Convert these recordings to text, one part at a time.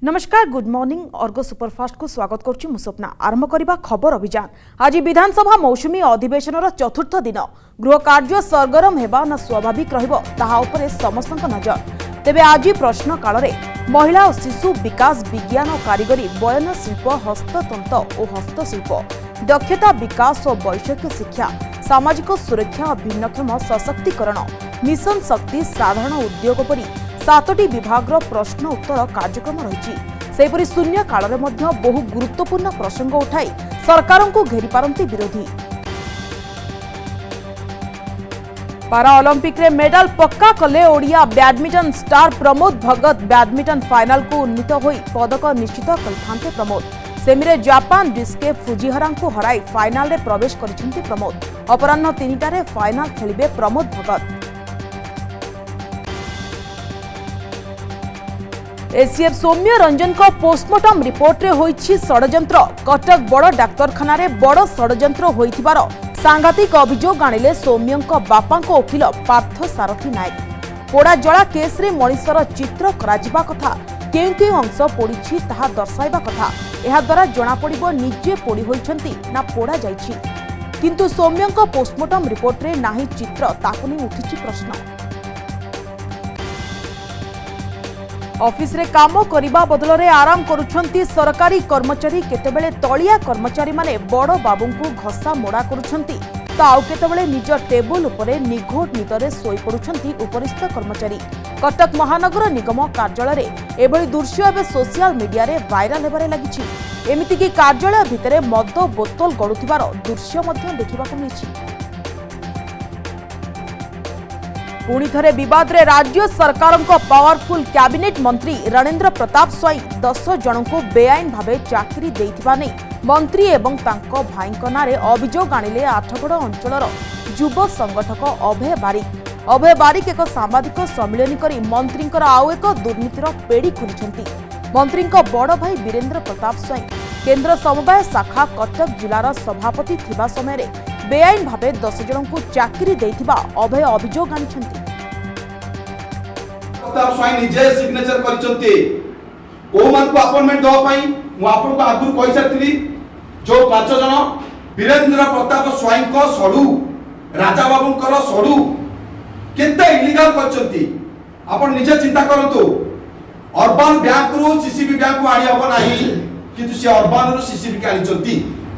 नमस्कार good morning Ergo superfast को स्वागत करुच्ची मु स्वप्ना आरंभ करबा खबर अभियान। आज विधानसभा मौसुमी अधिवेशन चतुर्थ दिन गृह कार्य सरगरम हेबा ना स्वाभाविक रहिबो ताहा उपरे समस्तक नजर। तेबे आज प्रश्न काल रे महिला और शिशु विकास विज्ञान और कारीगरी बयन शिल्प हस्ततंत्र और हस्तशिल्प दक्षता विकास और वैषयिक शिक्षा सामाजिक सुरक्षा और भिन्नक्षम सशक्तिकरण मिशन शक्ति साधारण उद्योग परी 7टी विभाग प्रश्न उत्तर कार्यक्रम रही शून्य काल में बहु गुरुत्वपूर्ण प्रसंग उठाई सरकार को घेरी पारंती विरोधी। पाराओलंपिक रे मेडल पक्का कले Odia badminton star Pramod Bhagat badminton final को उन्नीत होई पदक निश्चित करथांते प्रमोद। सेमीरे जापान डिस्के फुजिहरा को हराई फाइनल रे प्रवेश करिसेंती प्रमोद। अपराह्न 3टारे फाइनल खेलिबे प्रमोद भगत। एसीएफ सौम्य रंजन को पोस्टमार्टम रिपोर्ट रे होईछि षडयंत्र। कटक बड़ डाक्तरखाना रे बड़ षडयंत्र होइथिबार सांघातिक अभियोग आनिले सौम्यंक बापांको वकील पार्थ सारथी नायक। पोड़ा जला केस रे मनीषर चित्र कराजिबा कथा केउ केउ अंश पोड़िछि ताहा दर्शाइबा कथा। एहा द्वारा जणा पड़िबो निजे पोड़ी होइछंती ना पोड़ा जाइछि, किंतु सौम्यंक पोस्टमार्टम रिपोर्ट रे नाही चित्र ताकु नै उठिछि प्रश्न। ऑफिस रे काम करिबा बदल रे आराम करुछंती सरकारी कर्मचारी। केतेबेले तलिया कर्मचारी माने बड़ बाबूंकु घसा मोड़ा करुछंती तो आउ केतेबेले निज टेबल उपरे निघोट निदरे सोई पडुछंती उपरिस्थ कर्मचारी। कटक महानगर निगम कार्यालय रे एभली दृश्य एबे सोशल मीडिया रे वायरल हेबारे लागिछि। एमिति कि कार्यालय भितरे मद बोतल गडुथिबार दृश्य मध्ये देखिबाकु मिलिछि। पुणी थरे विवाद रे राज्य सरकार पावरफुल कैबिनेट मंत्री रणेंद्र प्रताप स्वाई 10 जन को बेआईन भावे चाकरी देइथिबा नै मंत्री एवं तांको भाईंको नारे अभियोग आनिले आठगड़ अंचलर युव संगठक अभय बारिक। अभय बारिक एक सांबादिक सम्मिलन करी मंत्रींकर आउ एक दुर्नीतिर पेड़ी खोलिछंती। मंत्रींको बड़ भाई वीरेंद्र प्रताप स्वाई केंद्र समवाय शाखा कटक जिलार सभापति थिबा समय रे बेआईन भावे 10 जन को चाकरी देइथिबा अभय अभियोग आनिछंती। प्रताप स्वाई निजे सिग्नेचर करिसंती को मान को अपॉइंटमेंट दवा पई मु आपन को आगुर कहि सारथिली जो 5 जन वीरेंद्र प्रताप स्वाई को सडू राजा बाबूंकर सडू केते इलीगल करचंती आपन निजे चिंता करंतु। अर्बन बैंक रु सीसीबी बैंक को आनी हबो नाही, किंतु से अर्बन रु सीसीबी के आनिचंती।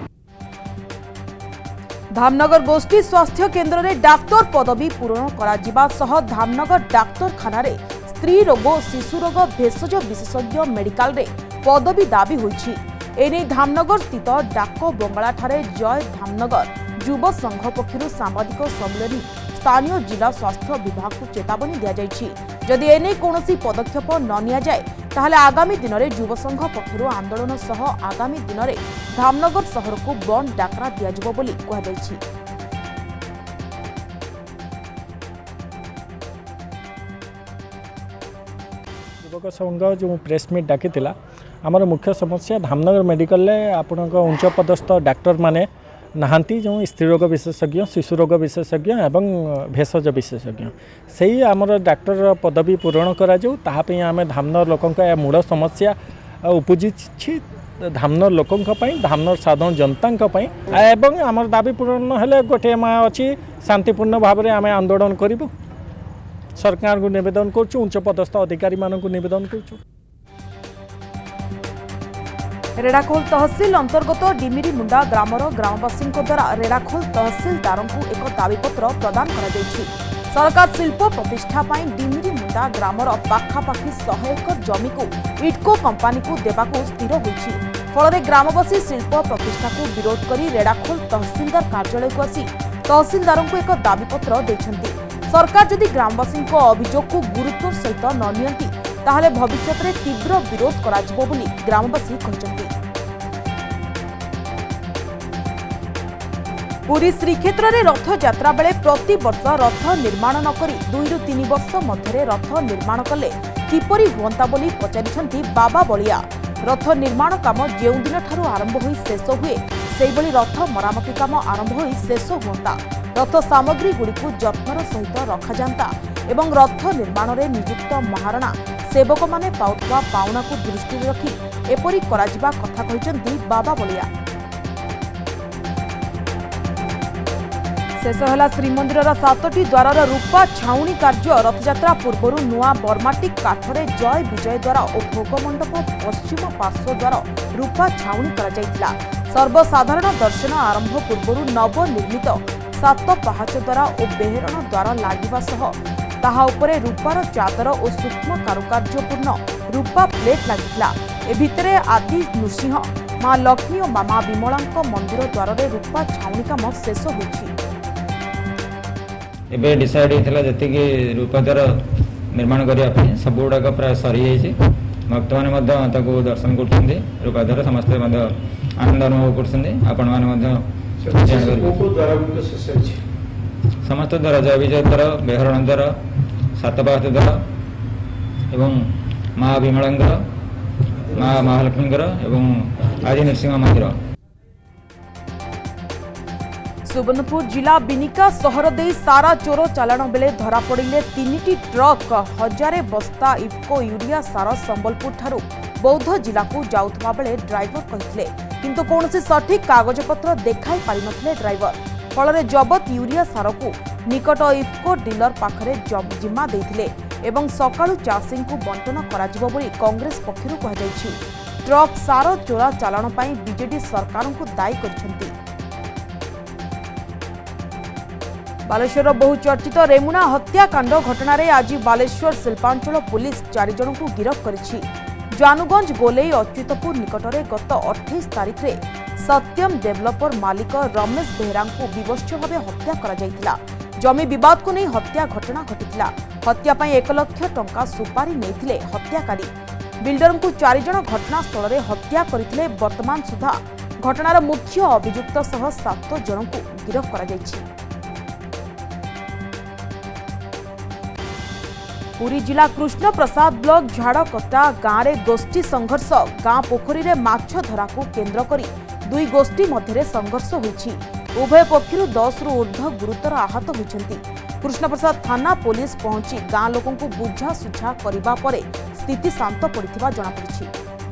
धामनगर गोष्ठी स्वास्थ्य केन्द्र रे डाक्तर पदवी पूरण करा जिबा सह धामनगर डाक्तरखाना रे स्त्री रोग शिशु रोग भेषज विशेषज्ञ मेडिकल रे पदवी दाबी होईछि। एने धामनगर स्थित डाक बंगला ठारे जय धामनगर युव संघ पक्षरु सांबादिक सम्मेलन स्थानीय जिला स्वास्थ्य विभाग को चेतावनी दिया जाइछि। जदि एने कोनोसी पदक्षेप न निया जाय ताहले आगामी दिन में युव संघ पक्षरु आंदोलन सह आगामी दिन में धामनगर शहर को बंद डाकरा दिया जिवो बोली कहा जाइछि। युवक संघ जो प्रेस मीट डाकी आमर मुख्य समस्या धामनगर मेडिकल आपण उच्च पदस्थ डाक्टर माने नहांती जो स्त्री रोग विशेषज्ञ शिशु रोग विशेषज्ञ एवं भेषज विशेषज्ञ से ही आमर डाक्टर पदवी पूरण करा जाऊ ताहापई आमे धामनगर लोकंक मूल समस्या उपजी धामनगर लोकंक पई धामनगर साधारण जनता पई एवं आमर दाबी पूरण हेले गोटे अच्छी शांतिपूर्ण भाव में आमे आंदोलन करूँ। सरकार को निवेदन करूँ उच्च पदस्थ अधिकारी मानक निवेदन करूँ। रेड़ाखोल तहसिल अंतर्गत डिमिरी मुंडा ग्रामर ग्रामवासी द्वारा रेड़ाखोल तहसिलदार को एक दाबीपत्र प्रदान करा जायछि। सरकार शिल्प प्रतिष्ठा पाई डिमिरी मुंडा ग्रामर पाखापाखि 100 एकर जमी को इटको कंपानी को देबाको स्थिर होइछि। फल ग्रामवासी शिल्प प्रतिष्ठा को विरोध करी रेड़ाखोल तहसिलदार कार्यालय को आसी तहसिलदार को एक दाबीपत्र दैछन्ति। सरकार जदि ग्रामवासी अभियोग को गुरुत्व सहित न नियंती ताहले भविष्य में तीव्र विरोध करा जिवो बोली ग्रामवासी कहते। पुरी श्रीक्षेत्र में रथ यात्रा बेले प्रति वर्ष रथ निर्माण न करी 2 ରୁ 3 वर्ष मध्य रथ निर्माण कले किपरि हुअंता बोली पचारिछंती बाबा बलिया। रथ निर्माण काम जेउ दिन ठारू आरंभ होई शेष हुए सेइबली रथ मरामती काम आरंभ होई शेष हुअंता। रथ सामग्री गुड़ी को जत्नर सहित रखा जाता एवं रथ निर्माण में नियुक्त महाराणा सेवक माने पाउथवा पाउना को दृष्टि रखी एपरी कराजिबा कथा कहिसेंती बाबा बलिया। शेष है श्रीमंदिर 7टी द्वार रूपा छाउणी कार्य रथयात्रा पूर्व नुआ बर्माटिक काठरे जय विजय द्वार और भोगमंडप पश्चिम पार्श्व द्वार रूपा छाउणी करा सर्वसाधारण दर्शन आरंभ पूर्व नवनिर्मित 7 पाहाच द्वार और बेहरण द्वार लगिबा सह ताहा उपरे रूपार चादर और सूक्ष्म कारुकार्यपूर्ण रूपा प्लेट लगिथिला। ए भितरे आदि नृसिंह मां लक्ष्मी और मामा विमलांक मंदिर द्वार रे रूपा छाउणी काम शेष होछि। एबे डिसाइड होता जी रूपद्वार निर्माण करने सब गुड़ाक प्राय सरी भक्त मैंने दर्शन कर रूपद्वार समस्ते आनंद अनुभव कर समस्त द्वार जय विजय द्वार बेहरण द्वार 7 पाहाच द्वार एवं माँ विमलांकर माँ महालक्ष्मींकर एवं आदि नृसिंह मंदिर। सुवर्णपुर जिला बिनिका सहर दे सारा चोर चालाण बेले धरा पड़े 3टी ट्रक 1000 बस्ता इफ्को यूरिया सार संबलपुर ठारू बौद्ध जिला को जाउथबा बेले ड्राइवर कहिथिले किंतु कोनोसी सठिक कागजपत्र देखाई पारि नथिले ड्राइवर फल जबत यूरिया सार को निकट इफ्को डीलर पाखरे जिम्मा देथिले एवं सकाळु चाषी को बंटन कराजिबो बोली कांग्रेस पक्षरु कहा जायछि। ट्रक सार चोरा चालाण पई बीजेडी सरकार को दायी करछन्ति। बालेश्वर बहुचर्चित रेमुना हत्याकांड घटना रे आज बालेश्वर शिल्पांचल पुलिस 4 जन को गिरफ्त करिछि। जानुगंज गोलेई अच्युतपुर निकटरे गत 28 तारिख रे सत्यम डेवलपर मालिक रमेश बेहरा को विवश भाव हत्या करा जायतिला। जमी विवाद को नहीं हत्या घटना घटितिला। हत्या पई 1 लाख टंका सुपारी नेथिले हत्याकारी। बिल्डर को 4 जन घटनास्थल रे हत्या करथिले। वर्तमान सुधा घटनार मुख्य अभियुक्त सह 7 जन को गिरफ्त करा जायछि। पुरी जिला कृष्ण प्रसाद ब्लॉक झाड़कटा गाँव में गोष्ठी संघर्ष गाँ पोखरी में माछ धरा को केन्द्र करी 2 गोष्ठी मध्य संघर्ष होइछि। उभय पक्षर 10 रु ऊर्ध्व गुरुतर आहत होइछन्ति। कृष्ण प्रसाद थाना पुलिस पहुंची गाँ लोकों को बुझासुझा करिबा परे स्थिति शांत पड़िथिबा जणा पड़िछि।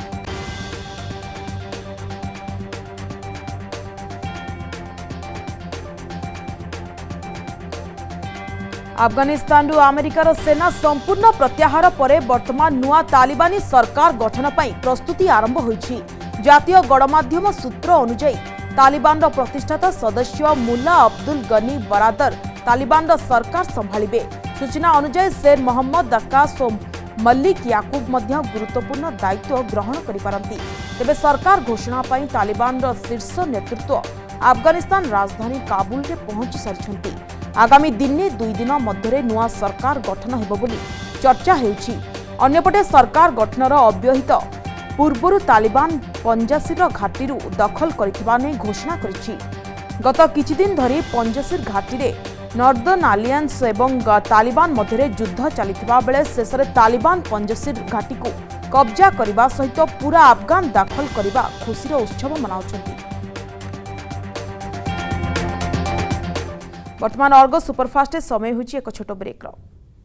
अफगानिस्तान अमेरिकार सेना संपूर्ण प्रत्याहार पर वर्तमान नुआ तालिबानी सरकार गठन पर प्रस्तुति आरंभ होइछि। जातीय गणमाध्यम सूत्र अनुसार तालिबान प्रतिष्ठाता सदस्य मुल्ला अब्दुल गनी बरादर तालिबान सरकार संभालिबे। सूचना अनुसार शेर मोहम्मद अक्कास और मल्लिक याकूब मध्य गुरुत्वपूर्ण दायित्व ग्रहण करिपारंती। तेबे सरकार घोषणा पर तालिबान शीर्ष नेतृत्व अफगानिस्तान राजधानी काबुल रे पहुंची सारिछन्ती। आगामी दिने 2 दिन मध्य नुआ सरकार गठन हेबो बोली चर्चा हेउछि। अन्यपटे सरकार गठनर अव्यहित पूर्वरु तालिबान पंजासीर घाटीरू दखल करिथिबा नै घोषणा करिछि। गत किछि दिन धरि पंजासीर घाटी रे नॉर्दर्न अलायंस एवं तालिबान मध्य युद्ध चलिथिबा बेले शेषरे तालिबान पंजासीर घाटी को कब्जा करने सहित पूरा अफगान दखल करने खुशीर उत्सव मनाउछन्ति। वर्तमान अर्गस सुपरफास्ट समय होछि एक छोट ब्रेक रो।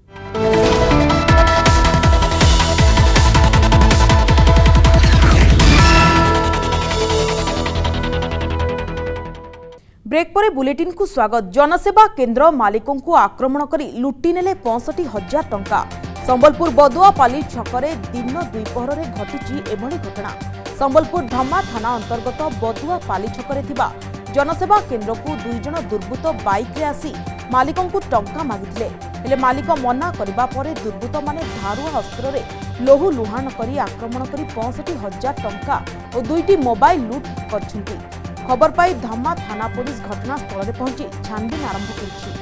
ब्रेक पर बुलेटिन को स्वागत। जनसेवा केन्द्र मालिकों को आक्रमण करी लुटी नेले 65,000 टंका। संबलपुर बदुआपाली छकरे दिन द्विपहर में घटी एभली घटना। संबलपुर धम्मा थाना अंतर्गत बदुआपाली छकरे थिबा जनसेवा केन्द्र को 2 जन दुर्बृत्त बाइक रे आसी मालिकों को टंका मागिथिले। हेले मालिक मना करबा परे दुर्बृत्त माने धारुआ अस्त्र रे लोहु लुहाण करी आक्रमण करी 65,000 टंका और 2टी मोबाइल लूट करछन्ती। खबर पाई धम्मा थाना पुलिस घटनास्थल में पहुंची छानबीन आरंभ करिछि।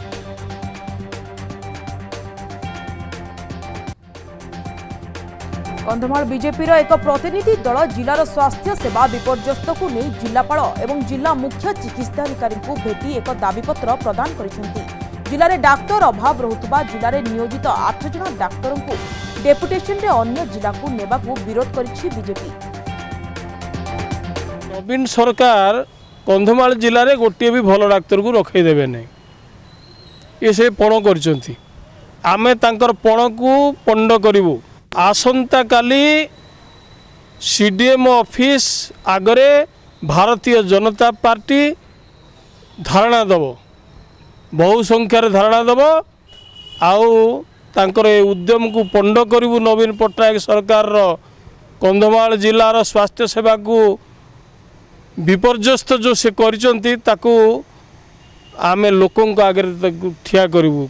कंधमाल बीजेपी एक प्रतिनिधि दल जिलार स्वास्थ्य सेवा विपर्यस्त को नहीं जिलापाल एवं जिला मुख्य चिकित्साधिकारी को भेटी एक दाबीपत्र प्रदान करिसेंती। जिले में डाक्तर अभाव रहुतबा जिले में नियोजित 8 जन डाक्तरों को डेपुटेशन रे अन्य जिला को नेबा को विरोध करिछि बीजेपी। नवीन सरकार कंधमाल जिले में गोटे भी भल डाक्तर को रखई देबे नहीं, ये से पण करचंती। आमे तांकर पण को पंड करूँ। आसंता काली सीडीएम ऑफिस आगरे भारतीय जनता पार्टी धारणा दब, बहु संख्यार धारणा दब आउ तांकर उद्यम को पंड करूँ। नवीन पट्टनायक सरकार कंधमाल जिलार स्वास्थ्य सेवा को विपर्यस्त जो से करिसंती ताकू आमे लोकों आगे ठिया करूँ।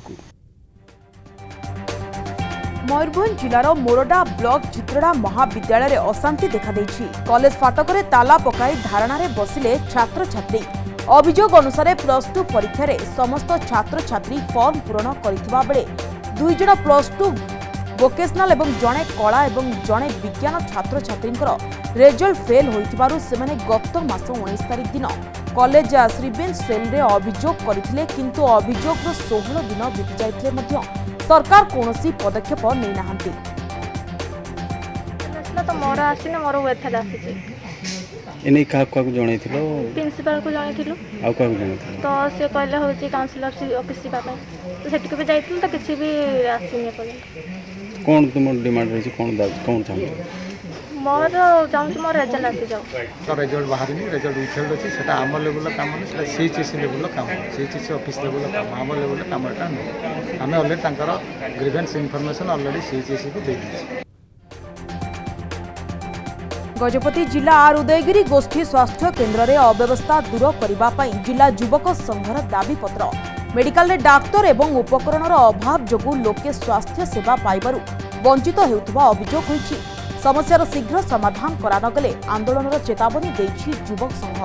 मयूरभंज जिलार मोरडा ब्लॉक चित्रड़ा महाविद्यालय अशांति देखा देछि। कॉलेज फाटक रे ताला पकाई धारणा रे बसिले छात्र छात्री। अभियोग अनुसार +2 परीक्षा रे समस्त छात्र छात्री फॉर्म पूरण करिथिबा बेले 2 जण +2 वोकेशनल एवं जड़े कला एवं जड़े विज्ञान छात्र छात्री रेजल्ट फेल होइथिबारु सेमाने गत मास 19 तारिख दिन कॉलेज श्रीबेन सेल रे अभियोग करथिले, किंतु अभियोग 16 दिन बीती जाइथिले मध्य सरकार कोनोसी पदक्षेप नै नाहंती। तो मोर आसीने मोर वेथल आसी एने का जणै थिलो प्रिंसिपल को जणै थिलो आ का जणै थिलो तो से कहले होची काउंसिलर ऑफिस जीवा पय तो सेटिक भी जाइथिल तो किछि भी आसीने पय। कोन तुम डिमांड रही कोन कोन चाहू मोर चाहू मोर रिजल्ट आसी जाओ तो रिजल्ट बाहर नहीं रिजल्ट विफल अछि सेटा आम लेवल काम नहीं सेटा सीएचसी लेवल काम सीएचसी ऑफिस लेवल काम आम लेवल काम एटा नहीं हमें ऑलरेडी तांकर ग्रीवेंस इंफॉर्मेशन ऑलरेडी सीएचसी को दे दी। गजपति जिला आर उदयगिरी गोष्ठी स्वास्थ्य केन्द्र रे अव्यवस्था दूर करबा पई जिला युवक संघर दाबी पत्र। मेडिकल रे डाक्टर एवं उपकरणर अभाव जोगु लोके स्वास्थ्य सेवा पाइबारु वंचित हेउथबा अभियोग होइछि। समस्यार शीघ्र समाधान करा नगले आंदोलनर चेतावनी देछि युवक संघ।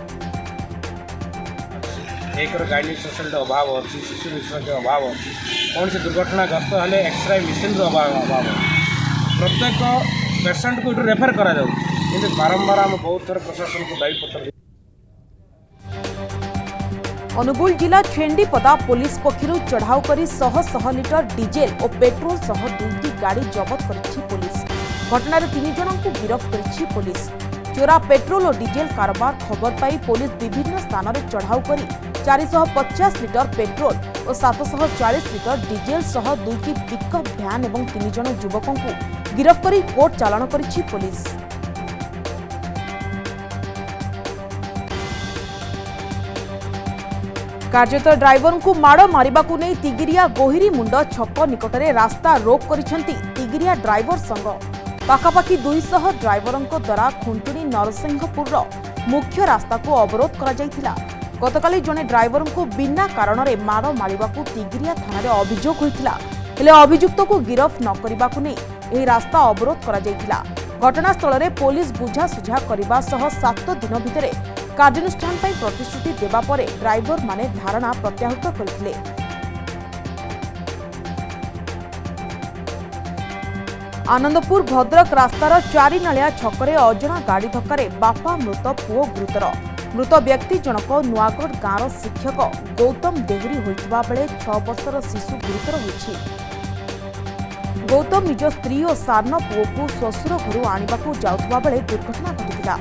एक गाइड सोशल अभाव अच्छी शिशु विशेषज्ञ अभाव कौन से दुर्घटनाग्रस्त हेले एक्सरे मेसीन अभाव प्रत्येक पेसेंट को रेफर करा जाऊ कि बारंबार आम बहुत थर प्रशासन को दायी पत्र। अनुगुल जिला छेंडीपदा पुलिस पक्षरु चढ़ाऊ करी 100 लिटर डीजेल और पेट्रोल सह 2टी गाड़ी जबत करिछि पुलिस। घटनार 3 जनों को गिरफ्त करिछि पुलिस। चोरा पेट्रोल और डीजेल कारोबार खबर पाई पुलिस विभिन्न स्थान में चढ़ाऊ करी 450 लिटर पेट्रोल और 740 लिटर डीजेल सह 2टी पिकअप भ्यान और 3 जन युवकों को गिरफ्त करी कोर्ट चालाण करिछि पुलिस। कार्यरत ड्राइवर को माड़ मारिबा को नहीं तिगिरिया गोहिरी मुंड छक निकटरे रास्ता रोक करिसेंती तिगिरिया ड्राइवर संघ। पाखापाखि 200 ड्राइवरों द्वारा खुंटुनी नरसिंहपुर मुख्य रास्ता को अवरोध करा जायथिला। गतकाली जने ड्राइवर को बिना कारण रे माड़ मारिबा को तिगिरिया थाना रे अभियोग होइथिला, हेले अभियुक्त को गिरफ्त न करिबा को नहीं एही रास्ता अवरोध करा जायथिला। घटनास्थल रे पुलिस बुझासुझा करबा सह 7 दिन भितरे कार्यानुष्ठान पर प्रतिश्रुति देवा परे ड्राइवर माने धारणा प्रत्याहृत करथिले। आनंदपुर भद्रक रास्तार 4 नालिया छकरे अजना गाड़ी धक्कारे बापा मृत पुओ गुरुतर। मृत व्यक्ति जनक नुआगढ़ गाँवर शिक्षक गौतम देहुरी होइतबा बेले 6 वर्षर शिशु गुरुतर होइछि। गौतम निज स्त्री और सान्न पुओ को श्वशुर घर आनिबाकू जाउतबा बेले दुर्घटना घटिथिला।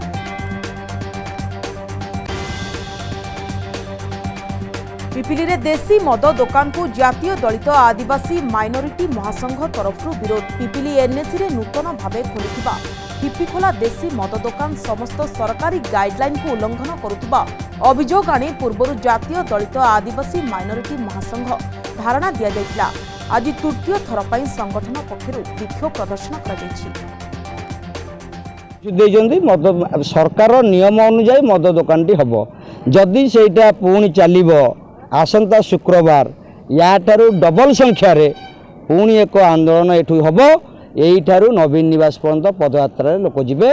पिपिली रे देशी मद दुकान को जातीय दलित आदिवासी माइनोरिटी महासंघ तरफ विरोध। पिपिली एनएसी रे नूतन भावे खोलिथिबा पिपिखोला देशी मद दुकान समस्त सरकारी गाइडलाइन को उल्लंघन करुथिबा अभियोग आनी पूर्व जातीय दलित आदिवासी माइनोरिटी महासंघ धारणा दिया जायतिला। आज तृतीय थर पई संगठन पक्षरु विक्षोभ प्रदर्शन करा जायछि। मद सरकार नियम अनुसार मद दुकान टी हम जदि सेटा पुणी चलिबो आसंता शुक्रवार या डबल संख्या रे पुणी एक आंदोलन एठू हम यहीठारू नवीन निवास पर्यंत पदयात्रा लोक जीवे।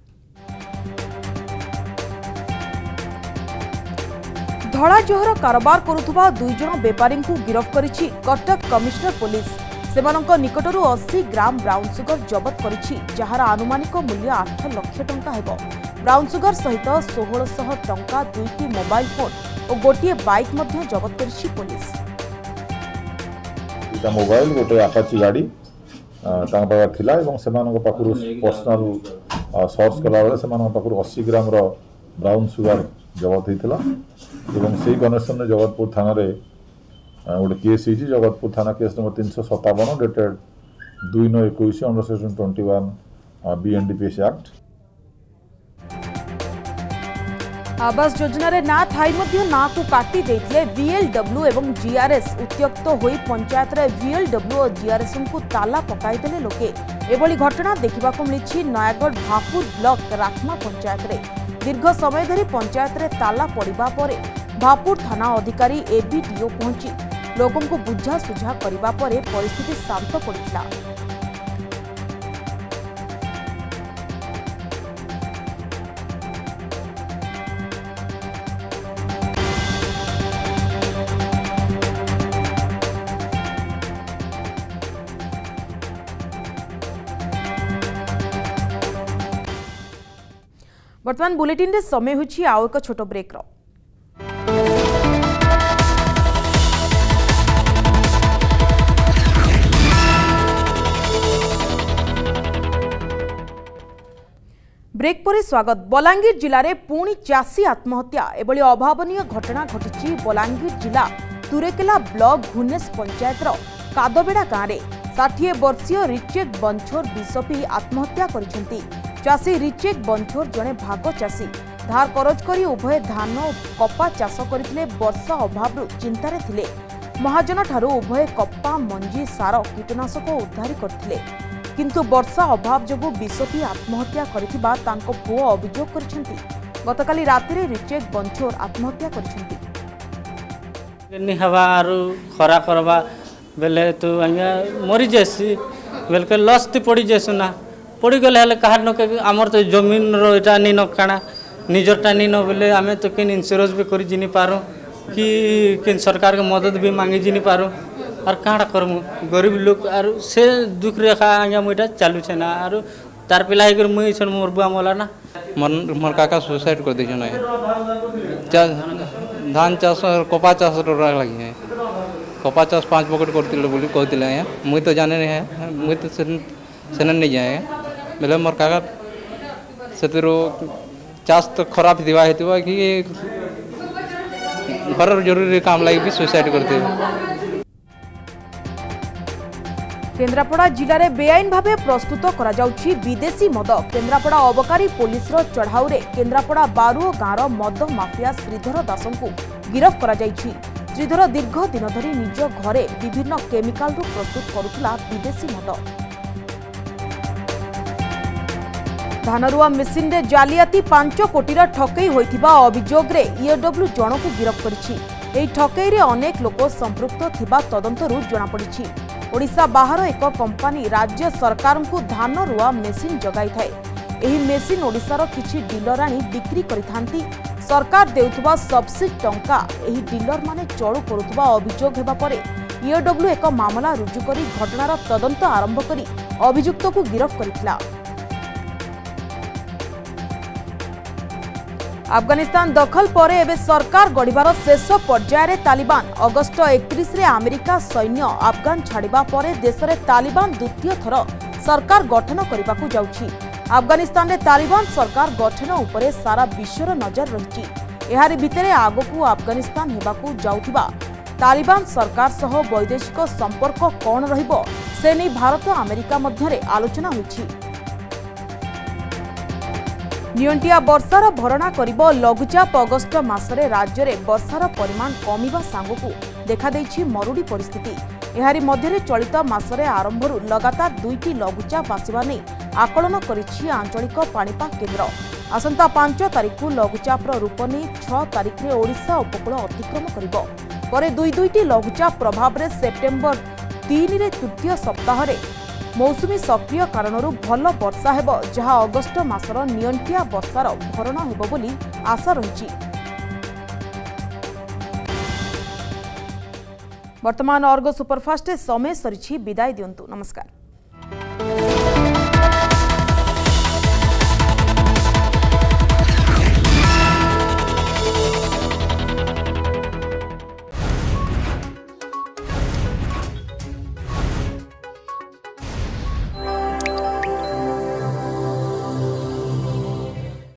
धड़ाजहर कारोबार करुथुबा 2 जन बेपारी को गिरफ्त करिछि कटक कमिश्नर पुलिस। सेमानंक निकटरू 80 ग्राम ब्राउन सुगर जबत करिछि, जहार आनुमानिक मूल्य 8 लाख टंका हेबो। ब्राउन सुगर सहित 1600 टंका 2टी मोबाइल फोन और गोटे बाइक मध्य जबत करिछि पुलिस। इटा मोबाइल गोटे अपाची गाड़ी तांका पाखा थिला एवं सेमानंक पाखरु पर्सनल सर्च कला बेले सेमानंक पाखरु 80 ग्राम रो ब्राउन सुगर जबत होइतिला एवं सेही कनेक्शन रे जगतपुर थाना रे गोटे केस हो जगतपुर थाना case number 357 dated 2/9/21 under section 21 BNDPS act. आवास योजना रे ना थाई मध्य ना को काटी देथिले VLW एवं GRS उत्त्यक्त होई पंचायत रे VLW और GRS को ताला पकाई देले लोके। एभली घटना देखिबा को मिलिछि नयागढ़ भापुर ब्लॉक राखमा पंचायत रे। दीर्घ समय धरी पंचायत रे ताला पड़िबा परे भापुर थाना अधिकारी ABDO पहुंची लोगों को बुझा सुझा करिबा परे परिस्थिति शांत पड़िला। वर्तमान बुलेटिन रे समय होछि आउ एक छोट ब्रेक रो। ब्रेक पर स्वागत। बलांगीर जिले में पुणी चाषी आत्महत्या एभली अभावनीय घटना घटी बलांगीर जिला तुरेकेला ब्लॉक घुनेस पंचायत कादबेड़ा गाँव में 60 वर्षीय रिचेक बंछोर विष पी आत्महत्या करिसेंती। चाषी रिचेक बंछोर जड़े भाग चाषी धार करज करी उभय धान और कपा चाष करथिले। वर्षा अभाव चिंतार थिले। महाजन ठारू उभय कपा मंजी सार कीटनाशक उद्धार करथिले किंतु वर्षा अभाव जोगु विष पी आत्महत्या करिथिबा तांको पुओ अभियोग करिसेंती। गतकाली रातिरे रिचेक बंछोर आत्महत्या करिसेंती। हवा आरु खरा करबा बेले तो आज्ञा मरी जासी बेलके लस ती पड़ी जासु ना पड़ी गले हले कहार न आमर तो जमीन रो एटा नी न काना निजरटा नी न बेले आमे तो किन इंश्योरेंस भी करि जिनी पारो कि किन सरकार के मदद भी मांगी जिनी पारो और काड़ा करमु गरीब लोग और से दुख रेखा आज्ञा मुइटा चालू छे ना और तार पिला ही कर मुई छन मोर बुआ मोला ना मोर काका सुसाइड कर दै छन धान चाष और कपा चाष रो लगी है। कपा चाष 5 पकड़ करतिले बोली कहतिले आया मुई तो जाने नहीं है मुई तो सेन नहीं जाए बेले मोर काका सेतिरो चाष तो खराब दिवा हेतिबा कि घर जरूरी काम लागि भी सुसाइड करते। केन्द्रापड़ा जिले में बेआईन भावे प्रस्तुत करा जाउछि विदेशी मद। केन्द्रापड़ा अबकारी पुलिस चढ़ाऊ रे केन्द्रापड़ा बारुओ गाँव मद माफिया श्रीधर दास को गिरफ्त करा जाइछि। श्रीधर दीर्घ दिन धरी निज घरे विभिन्न केमिकाल प्रस्तुत करुला विदेशी मद। धानरुआ मेसिन रे जालियाती 5 कोटी ठकई होइथिबा अभियोग रे EOW जन को गिरफ्त करिछि। एही ठकई रे अनेक लोक संपृक्त थिबा तदंतरु जणा पड़िछि। ओडिशा बाहर एक कंपनी राज्य सरकार को धान रुआ मेसिन जगाई थाए। एही मेसिन ओडिशार किछि डीलर आनी बिक्री करिथांती। सरकार देउथबा सब्सिडी टंका एही डीलर माने चळू करुथबा अभियोग हेबा परे EOW एक मामला रुजु करी घटनार तदंत आरंभ करी अभियुक्त को गिरफ्त करिथिला। अफगानिस्तान दखल पर एवं सरकार गढ़िबार शेष पर्यायर तालिबान। अगस्ट 31 रे अमेरिका सैन्य अफगान छाड़िबा परे देश में तालिबान द्वितीय थर सरकार गठन करने को जाउछि। अफगानिस्तान रे तालिबान सरकार गठन उपरे सारा विश्वर नजर रही। एहारि भितरे आगकू अफगानिस्तान हेबाकू जाउथिबा तालिबान सरकार सह वैदेशिक संपर्क कौन रहिबो से नै भारत अमेरिका मध्यरे आलोचना होइछि। नियंटिया वर्षार भरणा करिब लघुचाप। अगस्ट मासरे राज्य में वर्षार परिमाण कमिबा सांगकू देखा देछि मरुड़ी परिस्थिति। एहारि मध्यरे चलित मासरे आरंभरू लगातार 2टी लघुचाप आसिबा नै आकलन करिछि आंचलिक पाणीपाग केन्द्र। आसंता 5 तारिख लघुचापर रूप नै 6 तारिख रे ओडिशा उपकूल अतिक्रम करिबो। परे 2-2टी लघुचाप प्रभाव रे सेप्टेम्बर 3 रे तृतीय सप्ताह रे मौसुमी सक्रिय कारणरू भल वर्षा हेब जहां अगस्ट मासर नियंटिया वर्षार भरणा हेब बोली आशा रही। वर्तमान अर्गो सुपरफास्ट समय सरी विदाय दियंतु। नमस्कार।